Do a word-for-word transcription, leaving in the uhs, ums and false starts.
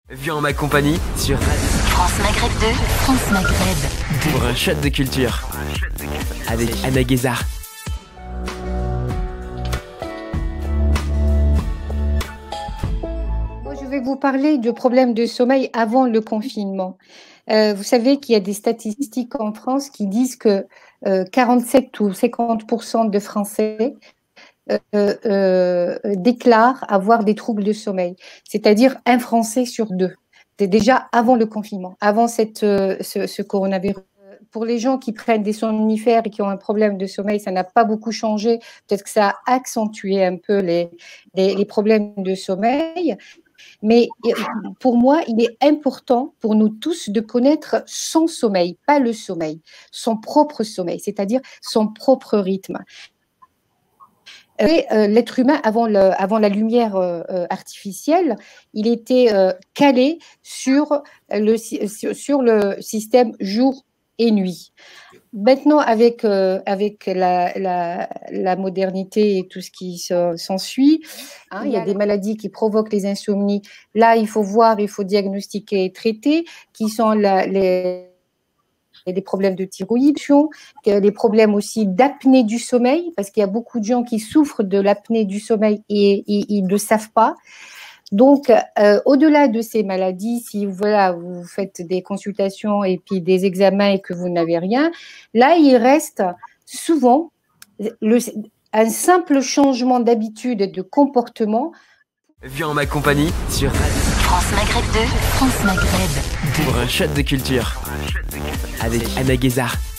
Viens en ma compagnie sur France Maghreb deux, France Maghreb deux. pour un shot de culture avec Anna Guézard. Moi, je vais vous parler du problème de sommeil avant le confinement. Euh, vous savez qu'il y a des statistiques en France qui disent que euh, quarante-sept ou cinquante pour cent de Français euh, euh, déclarent avoir des troubles de sommeil, c'est-à-dire un Français sur deux. C'est déjà avant le confinement, avant cette, euh, ce, ce coronavirus. Pour les gens qui prennent des somnifères et qui ont un problème de sommeil, ça n'a pas beaucoup changé. Peut-être que ça a accentué un peu les, les, les problèmes de sommeil. Mais pour moi, il est important pour nous tous de connaître son sommeil, pas le sommeil, son propre sommeil, c'est-à-dire son propre rythme. Et euh, l'être humain, avant, le, avant la lumière euh, artificielle, il était euh, calé sur le, sur, sur le système jour et nuit. Maintenant, avec, euh, avec la, la, la modernité et tout ce qui s'ensuit, hein, il y a des maladies qui provoquent les insomnies. Là, il faut voir, il faut diagnostiquer et traiter, qui sont la, les, les problèmes de thyroïde, les problèmes aussi d'apnée du sommeil, parce qu'il y a beaucoup de gens qui souffrent de l'apnée du sommeil et ils ne le savent pas. Donc, euh, au-delà de ces maladies, si voilà, vous faites des consultations et puis des examens et que vous n'avez rien, là, il reste souvent le, un simple changement d'habitude et de comportement. Viens en ma compagnie sur France Maghreb deux, France Maghreb deux. pour un shot de culture avec Anna Guézard.